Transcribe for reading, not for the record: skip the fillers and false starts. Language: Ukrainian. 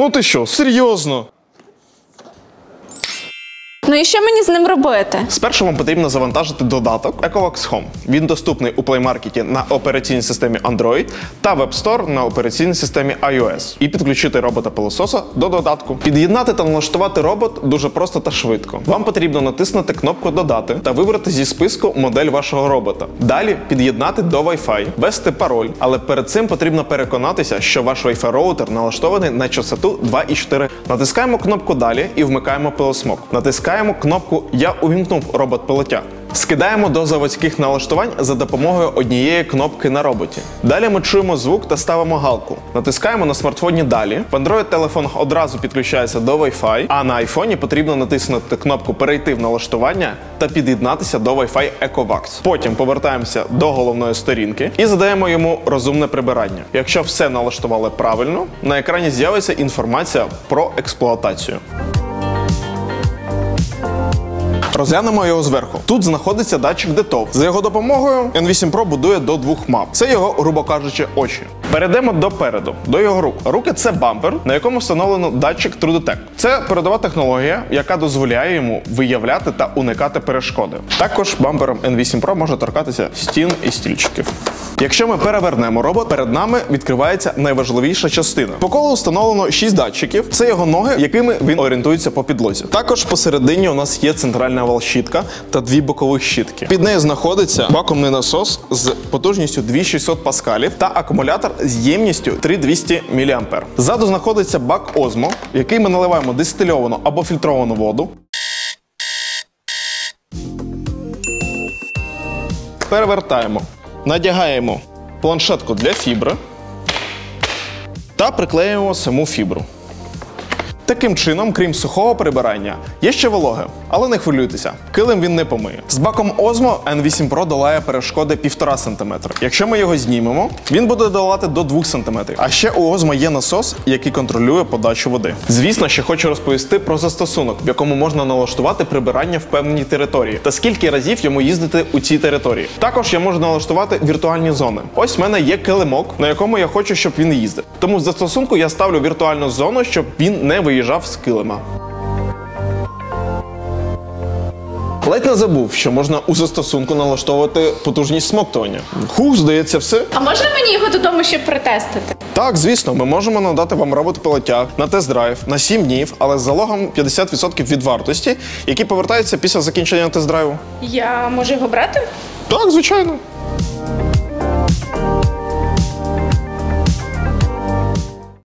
Ну ти що, серйозно? Ну і що мені з ним робити? Спершу вам потрібно завантажити додаток Ecovacs Home. Він доступний у Play Market на операційній системі Android та в App Store на операційній системі iOS. І підключити робота-пилососа до додатку. Під'єднати та налаштувати робот дуже просто та швидко. Вам потрібно натиснути кнопку «Додати» та вибрати зі списку модель вашого робота. Далі під'єднати до Wi-Fi, ввести пароль, але перед цим потрібно переконатися, що ваш Wi-Fi роутер налаштований на частоту 2,4. Натискаємо кнопку «Далі» і вмикаємо пилосмок. Натискаємо кнопку «Я увімкнув робот-пилотяг». Скидаємо до заводських налаштувань за допомогою однієї кнопки на роботі. Далі ми чуємо звук та ставимо галку. Натискаємо на смартфоні «Далі». В Android-телефон одразу підключається до Wi-Fi, а на iPhone потрібно натиснути кнопку «Перейти в налаштування» та під'єднатися до Wi-Fi Ecovacs. Потім повертаємося до головної сторінки і задаємо йому розумне прибирання. Якщо все налаштували правильно, на екрані з'явиться інформація про експлуатацію. Розглянемо його зверху. Тут знаходиться датчик DETOV. За його допомогою N8 Pro будує до двох мап. Це його, грубо кажучи, очі. Перейдемо допереду, до його рук. Руки – це бампер, на якому встановлено датчик TrueDetect. Це передова технологія, яка дозволяє йому виявляти та уникати перешкоди. Також бампером N8 Pro може торкатися стін і стільчиків. Якщо ми перевернемо робот, перед нами відкривається найважливіша частина. По колу встановлено 6 датчиків. Це його ноги, якими він орієнтується по підлозі. Також посередині у нас є центральна вал-щітка та 2 бокових щітки. Під нею знаходиться вакуумний насос з потужністю 2600 паскалів та акумулятор з ємністю 3200 мА. Ззаду знаходиться бак Osmo, в який ми наливаємо дистильовану або фільтровану воду. Перевертаємо. Надягаємо планшетку для фібри та приклеюємо саму фібру. Таким чином, крім сухого прибирання, є ще вологе. Але не хвилюйтеся, килим він не помиє. З баком Osmo N8 Pro долає перешкоди 1,5 см. Якщо ми його знімемо, він буде долати до 2 см. А ще у Osmo є насос, який контролює подачу води. Звісно, ще хочу розповісти про застосунок, в якому можна налаштувати прибирання в певній території та скільки разів йому їздити у цій території. Також я можу налаштувати віртуальні зони. Ось в мене є килимок, на якому я хочу, щоб він їздив. Тому в застосунку я ставлю віртуальну зону, щоб він не виїжджав з килима. Ледь не забув, що можна у застосунку налаштовувати потужність смоктування. Здається, все. А можна мені його додому ще протестити? Так, звісно, ми можемо надати вам робот-пилотяг на тест-драйв на 7 днів, але з залогом 50% від вартості, які повертаються після закінчення тест-драйву. Я можу його брати? Так, звичайно.